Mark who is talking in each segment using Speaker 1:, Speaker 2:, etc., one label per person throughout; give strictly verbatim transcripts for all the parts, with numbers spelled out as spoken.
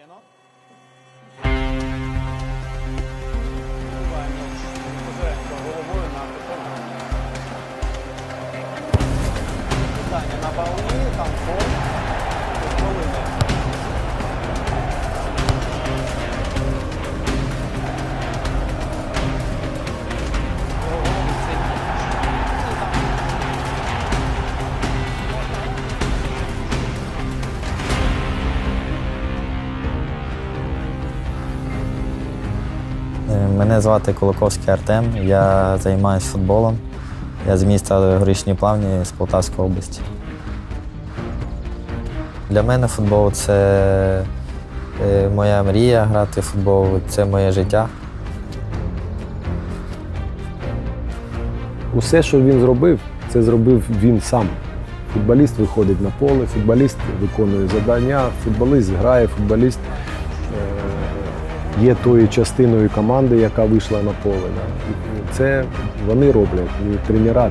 Speaker 1: На балоні, там фон,
Speaker 2: Мене звати Кулаковський Артем, я займаюся футболом. Я з міста Горішні Плавні з Полтавської області. Для мене футбол – це моя мрія грати в футбол, це моє життя.
Speaker 3: Усе, що він зробив, це зробив він сам. Футболіст виходить на поле, футболіст виконує завдання, футболіст грає, футболіст є тою частиною команди, яка вийшла на поле. Це вони роблять, і тренера.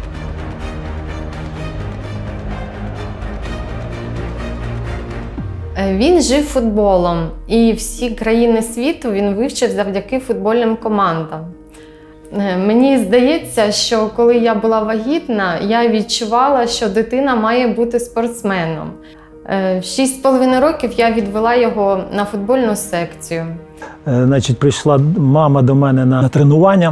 Speaker 4: Він жив футболом, і всі країни світу він вивчив завдяки футбольним командам. Мені здається, що коли я була вагітна, я відчувала, що дитина має бути спортсменом. В шість з половиною років я відвела його на футбольну секцію.
Speaker 5: Значить, прийшла мама до мене на тренування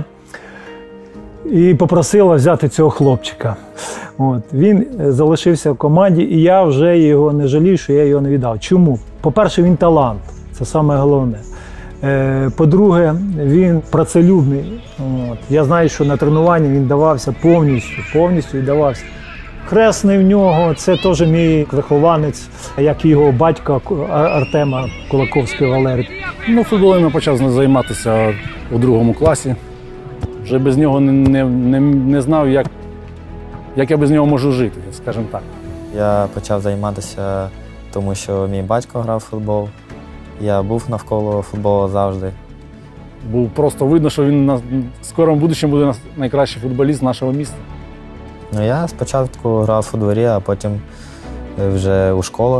Speaker 5: і попросила взяти цього хлопчика. От. Він залишився в команді, і я вже його не жалію, що я його не віддав. Чому? По-перше, він талант, це саме головне. По-друге, він працелюбний. От. Я знаю, що на тренуванні він давався повністю, повністю віддавався. Хресний в нього – це теж мій вихованець, як і його батько Артема Кулаковського Валерія.
Speaker 6: Ну, футболом я почав займатися у другому класі. Вже без нього не, не, не, не знав, як, як я без нього можу жити, скажімо так.
Speaker 2: Я почав займатися, тому що мій батько грав в футбол. Я був навколо футболу завжди.
Speaker 6: Був просто видно, що він на скорому будущому буде найкращий футболіст нашого міста.
Speaker 2: Ну, я спочатку грав у дворі, а потім вже у школах,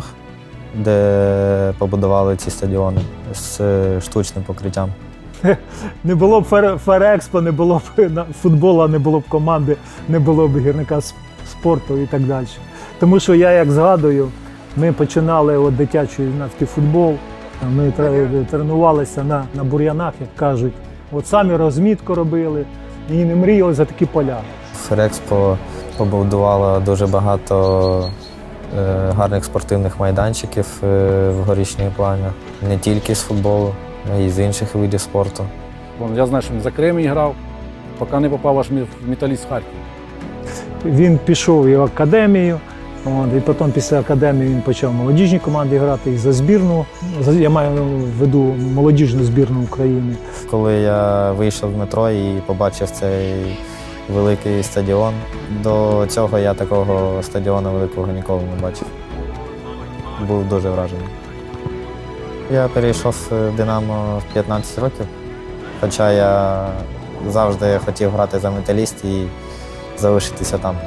Speaker 2: де побудували ці стадіони з штучним покриттям.
Speaker 5: Не було б Ферекспо, не було б футболу, не було б команди, не було б гірника спорту і так далі. Тому що я, як згадую, ми починали от дитячий юнацький футбол, ми тренувалися на, на бур'янах, як кажуть. От самі розмітку робили і не мріяли за такі поля.
Speaker 2: Ферекспо побудувало дуже багато е, гарних спортивних майданчиків е, в Горішній Плавні. Не тільки з футболу, а й з інших видів спорту.
Speaker 6: Я знаю, що він за Кремінь грав, поки не попав аж в Металіст Харків.
Speaker 5: Він пішов і в академію, от, і потім після академії він почав в молодіжній команді грати і за збірну. Я маю в виду молодіжну збірну України.
Speaker 2: Коли я вийшов в метро і побачив цей великий стадіон, до цього я такого стадіону великого ніколи не бачив. Був дуже вражений. Я перейшов в «Динамо» в п'ятнадцять років, хоча я завжди хотів грати за «Металіст» і залишитися там.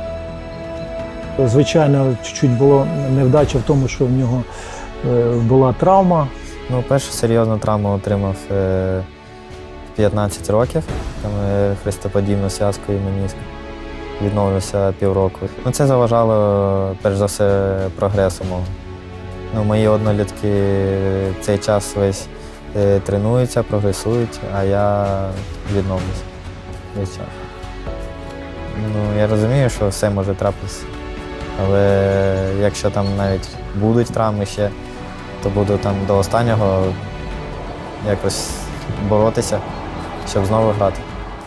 Speaker 5: Звичайно, чуть-чуть була невдача в тому, що в нього була травма.
Speaker 2: Ну, першу серйозну травму отримав в п'ятнадцять років, там хрестоподібну зв'язку і меніск. Відновився півроку. Ну, це заважало, перш за все, прогресу мого. Ну, мої однолітки цей час весь е, тренуються, прогресують, а я відновлюся весь час. Ну, я розумію, що все може трапитися, але якщо там навіть будуть травми ще, то буду там до останнього якось боротися, щоб знову грати.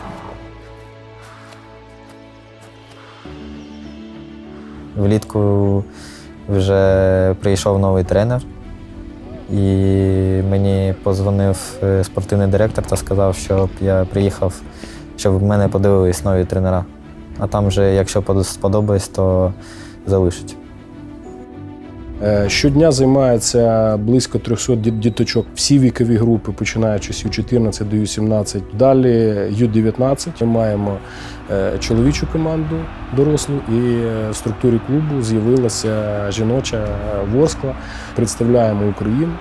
Speaker 2: Влітку вже прийшов новий тренер, і мені подзвонив спортивний директор та сказав, щоб я приїхав, щоб в мене подивились нові тренера. А там вже, якщо сподобається, то залишать.
Speaker 3: Щодня займається близько трьохсот діточок. Всі вікові групи, починаючи з ю чотирнадцять до ю сімнадцять. Далі ю дев'ятнадцять. Ми маємо чоловічу команду дорослу, і в структурі клубу з'явилася жіноча Ворскла. Представляємо Україну.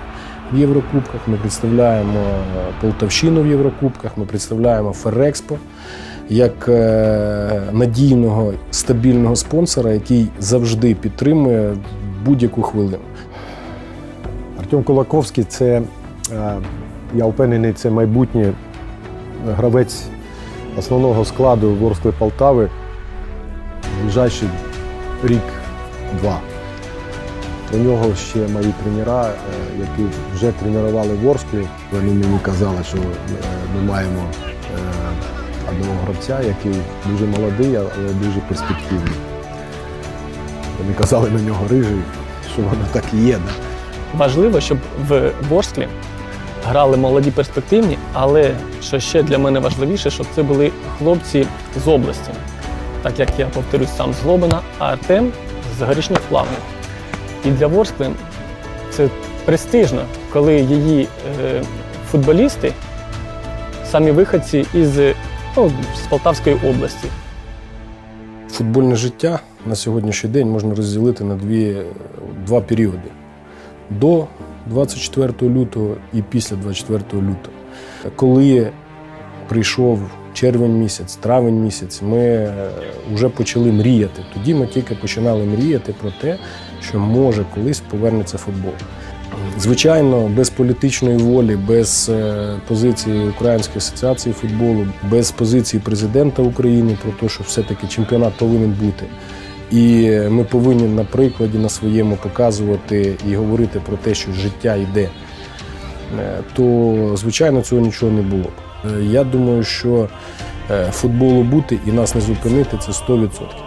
Speaker 3: в Єврокубках, ми представляємо Полтавщину в Єврокубках, ми представляємо Ферекспо як надійного, стабільного спонсора, який завжди підтримує будь-яку хвилину.
Speaker 7: Артем Кулаковський – це, я впевнений, це майбутній гравець основного складу Ворскли Полтави в ближайший рік-два. У нього ще мої тренера, які вже тренували Ворсклі. Вони мені казали, що ми маємо одного гравця, який дуже молодий, але дуже перспективний. Вони казали на нього рижий, що воно так і є. Да?
Speaker 8: Важливо, щоб в Ворсклі грали молоді перспективні, але, що ще для мене важливіше, щоб це були хлопці з області. Так як я, повторюсь, сам з Лобина, а Артем з Горішніх Плавнів. І для Ворскли це престижно, коли її е, футболісти самі виходці із, ну, з Полтавської області.
Speaker 3: Футбольне життя на сьогоднішній день можна розділити на дві, два періоди. До двадцять четвертого лютого і після двадцять четвертого лютого. Коли прийшов червень місяць, травень місяць, ми вже почали мріяти. Тоді ми тільки починали мріяти про те, що може колись повернеться футбол. Звичайно, без політичної волі, без позиції Української асоціації футболу, без позиції президента України про те, що все-таки чемпіонат повинен бути. І ми повинні на прикладі, на своєму показувати і говорити про те, що життя йде, то, звичайно, цього нічого не було б. Я думаю, що футболу бути і нас не зупинити – це сто відсотків.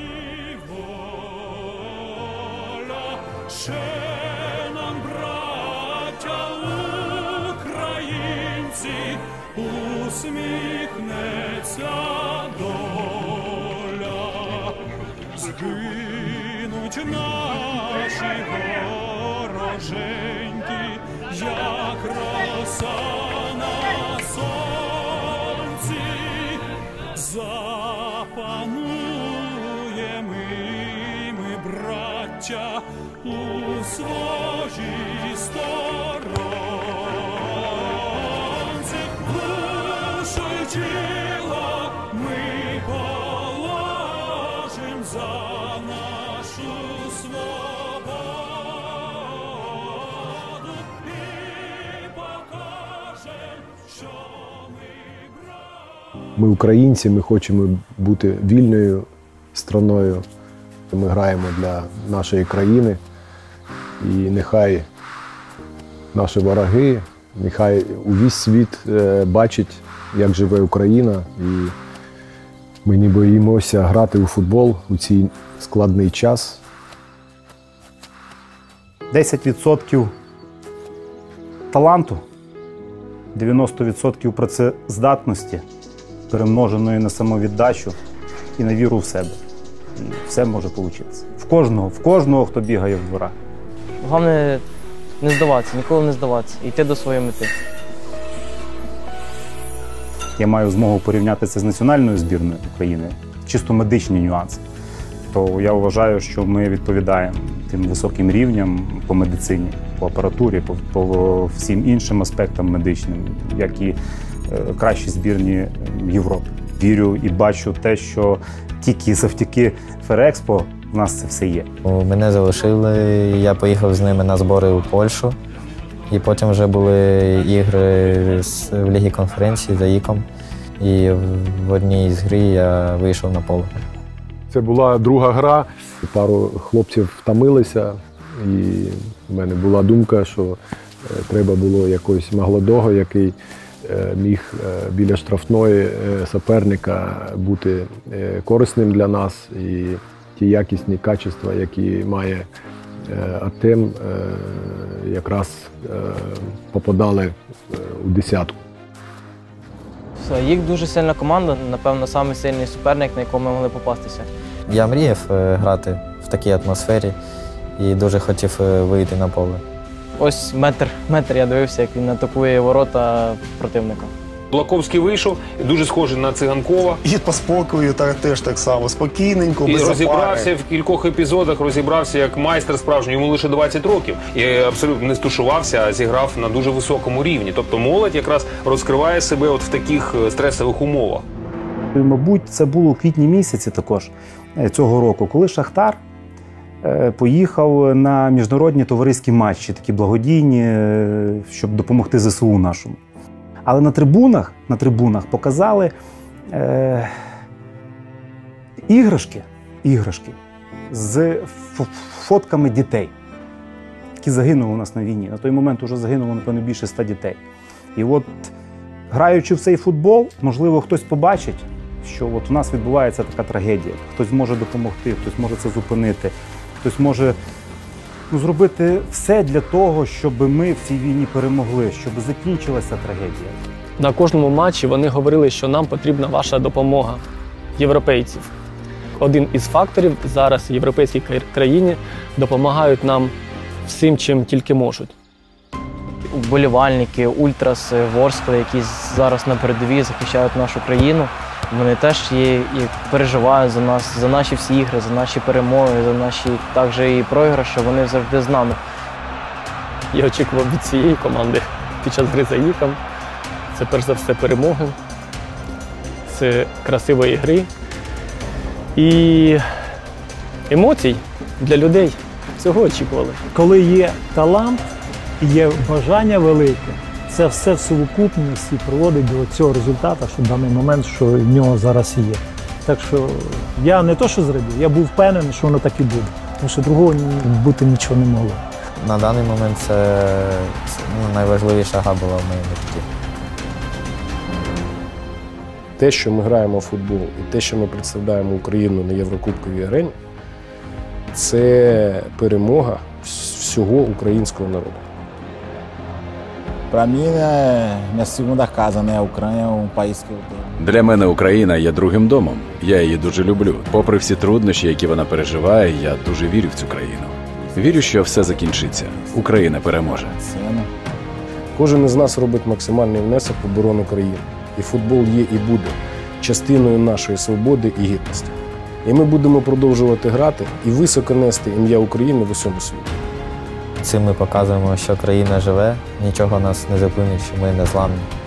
Speaker 9: Згинуть наші вороженьки, як роса на сонці, запануємо ми, браття, у своїй сторонці, душу й тіло ми положим за нашу свободу і покажем, що ми браття.
Speaker 7: Ми українці, ми хочемо бути вільною страною. Ми граємо для нашої країни. І нехай наші вороги, нехай увесь світ бачить, як живе Україна. І ми не боїмося грати у футбол у цей складний час.
Speaker 10: десять відсотків таланту, дев'яносто відсотків працездатності, перемноженої на самовіддачу і на віру в себе. І все може вийти. В кожного, в кожного, хто бігає в дворах.
Speaker 11: Головне не здаватися, ніколи не здаватися, йти до своєї мети.
Speaker 10: Я маю змогу порівняти це з національною збірною України, чисто медичні нюанси. То я вважаю, що ми відповідаємо тим високим рівням по медицині, по апаратурі, по, по всім іншим аспектам медичним, як і е, кращі збірні Європи. Вірю і бачу те, що тільки завдяки Ферекспо в нас це все є.
Speaker 2: Мене залишили, я поїхав з ними на збори у Польщу. І потім вже були ігри в Лігі конференції за ІКом. І в одній з гри я вийшов на поле.
Speaker 7: Це була друга гра. Пару хлопців втомилися, і в мене була думка, що треба було якогось молодого, який міг біля штрафної суперника бути корисним для нас. І ті якісні качества, які має Артем, якраз попадали у десятку.
Speaker 11: Їх дуже сильна команда, напевно, самий сильний суперник, на якого ми могли попастися.
Speaker 2: Я мріяв грати в такій атмосфері і дуже хотів вийти на поле.
Speaker 11: Ось метр, метр я дивився, як він атакує ворота противника.
Speaker 12: Кулаковський вийшов, дуже схожий на Циганкова.
Speaker 13: І по спокою так, теж так само, спокійненько,
Speaker 12: І
Speaker 13: без
Speaker 12: розібрався
Speaker 13: запари.
Speaker 12: в кількох епізодах, розібрався як майстер справжній, йому лише двадцять років. І абсолютно не стушувався, а зіграв на дуже високому рівні. Тобто молодь якраз розкриває себе от в таких стресових умовах.
Speaker 10: Мабуть, це було у квітні місяці також цього року, коли Шахтар поїхав на міжнародні товариські матчі, такі благодійні, щоб допомогти зе се у нашому. Але на трибунах, на трибунах показали е, іграшки, іграшки з фотками дітей, які загинули у нас на війні. На той момент вже загинуло, напевно, більше ста дітей. І от, граючи в цей футбол, можливо, хтось побачить, що от у нас відбувається така трагедія. Хтось може допомогти, хтось може це зупинити, хтось може ну, зробити все для того, щоб ми в цій війні перемогли, щоб закінчилася трагедія.
Speaker 8: На кожному матчі вони говорили, що нам потрібна ваша допомога, європейців. Один із факторів зараз європейські країни допомагають нам всім, чим тільки можуть.
Speaker 11: Вболівальники, ультраси, Ворскли, які зараз на передовій захищають нашу країну, вони теж є і переживають за нас, за наші всі ігри, за наші перемоги, за наші також і програші, вони завжди з нами.
Speaker 8: Я очікував від цієї команди під час гри за Іком. Це перш за все перемоги, це красивої гри і емоцій для людей. Цього очікували.
Speaker 5: Коли є талант і є бажання велике, це все в сукупності приводить до цього результату, що в даний момент, що в нього зараз є. Так що я не то, що зрадів, я був впевнений, що воно так і буде. Тому що другого бути нічого не могло.
Speaker 2: На даний момент це ну, найважливіша гра була в моєму житті.
Speaker 3: Те, що ми граємо в футбол, і те, що ми представляємо Україну на Єврокубковій арені, це перемога всього українського народу.
Speaker 14: Para mim, é minha segunda casa, né? A Ucrânia é um país que eu tenho.
Speaker 15: Для мене Україна є другим домом. Я її дуже люблю. Попри всі труднощі, які вона переживає, я дуже вірю в цю країну. Вірю, що все закінчиться. Україна переможе.
Speaker 3: Кожен із нас робить максимальний внесок в оборону країни. І футбол є і буде частиною нашої свободи і гідності. І ми будемо продовжувати грати і високо нести ім'я України в усьому світі.
Speaker 2: Цим ми показуємо, що країна живе, нічого нас не зупинить, що ми не зламні.